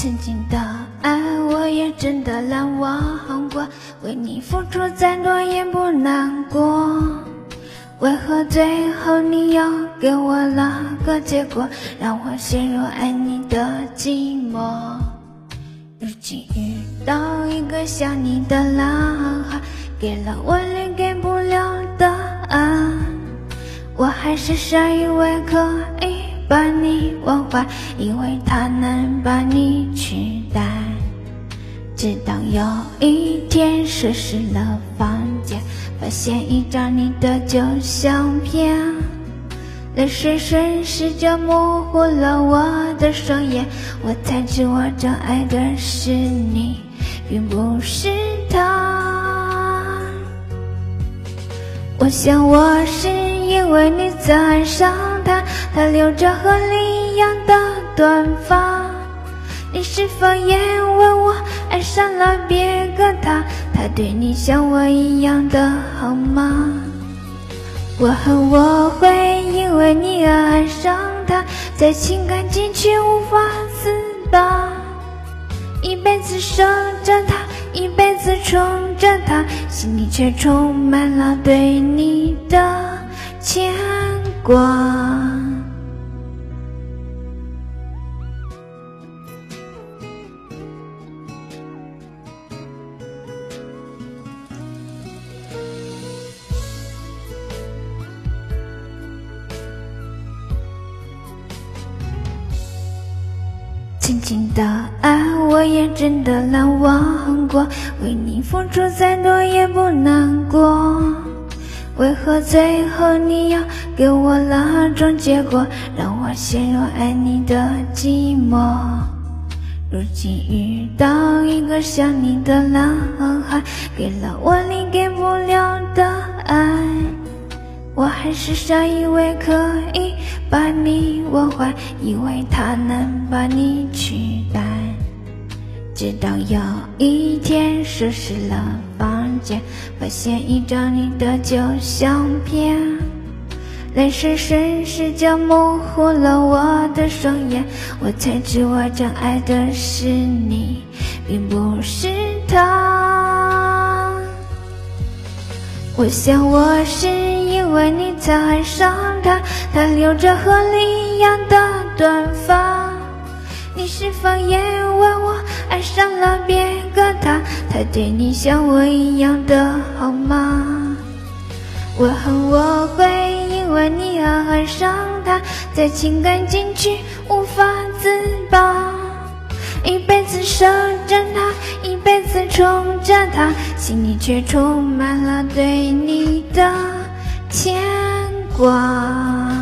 曾经的爱我也真的难忘过，为你付出再多也不难过，为何最后你又给我了个结果，让我陷入爱你的寂寞。如今遇到一个像你的男孩，给了我连给不了的爱，我还是傻以为可以把你忘怀，以为他能把你取代。直到有一天收拾了房间，发现一张你的旧相片，泪水瞬时就模糊了我的双眼，我才知我真爱的是你，并不是他。我想我是因为你曾爱上他，他留着和你一样的短发，你是否也为我爱上了别个他，他对你像我一样的好吗？我恨我会因为你而爱上他，在情感禁区无法自拔，一辈子守着他，一辈子宠着他，心里却充满了对你的牵挂。曾经的爱我也真的难忘过，为你付出再多也不难过，为何最后你要给我那种结果，让我陷入爱你的寂寞。如今遇到一个像你的男孩，给了我你给不了的爱，我还是傻以为可以把你忘怀，以为他能把你取代。直到有一天收拾了房间，发现一张你的旧相片，泪水瞬时就模糊了我的双眼，我才知我真爱的是你，并不是他。我想我是因为你曾爱上他，他留着和你一样的短发，你是否也为我爱上了别个他，他对你像我一样的好吗？我恨我会因为你而爱上他，在情感禁区无法自拔，一辈子守着他，一辈子宠着他，心里却充满了对你的牵挂。